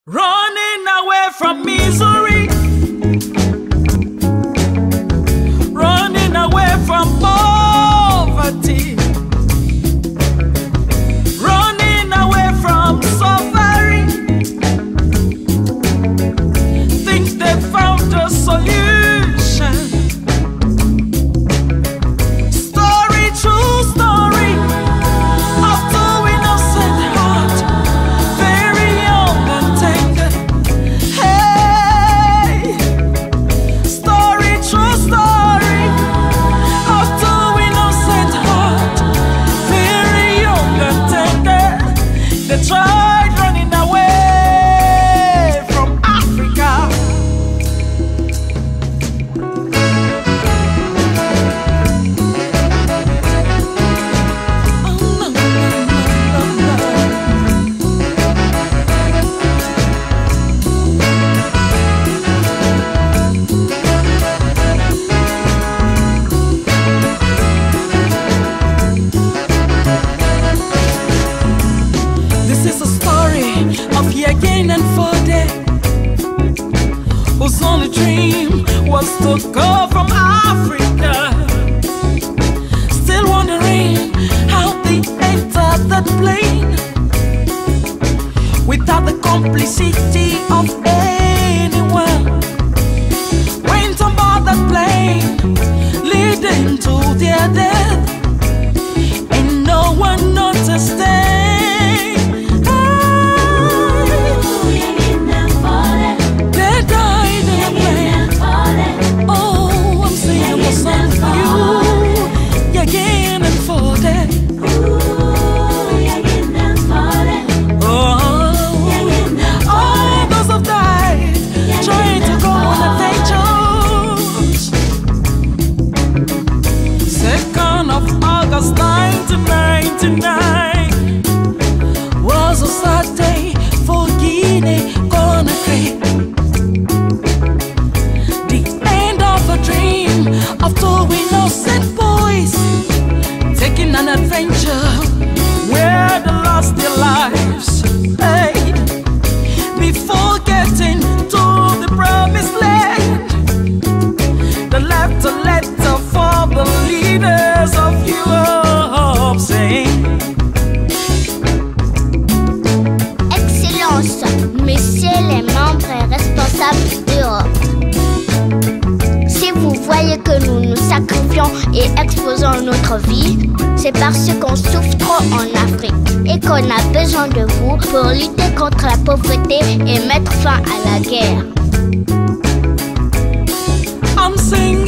Running away from misery, running away from poverty, running away from suffering. Think they found a solution. Story, true story of two innocent hearts, very young and tender. Hey, story, true story of two innocent hearts, very young and tender. They tried running away from Africa. This is a story of Yagain and Fode, whose only dream was to go from Africa. Still wondering how they entered that plane without the complicity of anyone. Went on board that plane, leading to their death, and no one noticed them. They died in a plane. Oh, I'm singing a song for you. Yagain and Fode. All those have died trying to go on adventures. 2nd of August 1999 was a sad day for Guinea-Conakry. The end of a dream of two innocent boys taking an adventure where they lost their lives. Hey, before getting to the promised land, they left a letter for the leaders of Europe saying, Excellence, messieurs les membres et responsables d'Europe. Si vous voyez que nous nous sacrifions et exposons notre vie, c'est parce qu'on souffre trop en Afrique et qu'on a besoin de vous pour lutter contre la pauvreté et mettre fin à la guerre. I'm singing